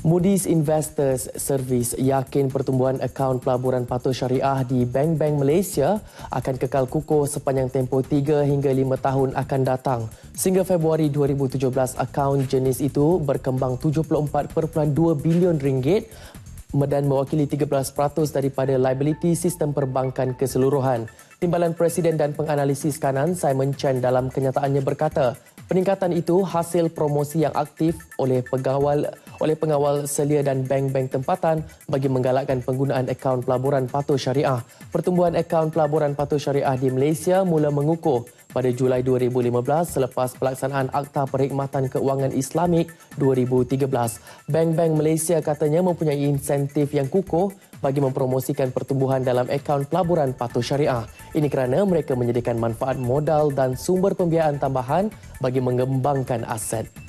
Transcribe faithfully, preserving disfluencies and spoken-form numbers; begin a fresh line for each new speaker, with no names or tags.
Moody's Investors Service yakin pertumbuhan akaun pelaburan patuh syariah di bank-bank Malaysia akan kekal kukuh sepanjang tempoh tiga hingga lima tahun akan datang. Sehingga Februari dua ribu tujuh belas, akaun jenis itu berkembang tujuh puluh empat perpuluhan dua bilion ringgit dan mewakili tiga belas peratus daripada liability sistem perbankan keseluruhan. Timbalan Presiden dan Penganalisis Kanan Simon Chen dalam kenyataannya berkata, peningkatan itu hasil promosi yang aktif oleh pegawai oleh pengawal selia dan bank-bank tempatan bagi menggalakkan penggunaan akaun pelaburan patuh syariah. Pertumbuhan akaun pelaburan patuh syariah di Malaysia mula mengukuh pada Julai dua ribu lima belas selepas pelaksanaan Akta Perkhidmatan Keuangan Islamik dua ribu tiga belas. Bank-bank Malaysia katanya mempunyai insentif yang kukuh bagi mempromosikan pertumbuhan dalam akaun pelaburan patuh syariah. Ini kerana mereka menyediakan manfaat modal dan sumber pembiayaan tambahan bagi mengembangkan aset.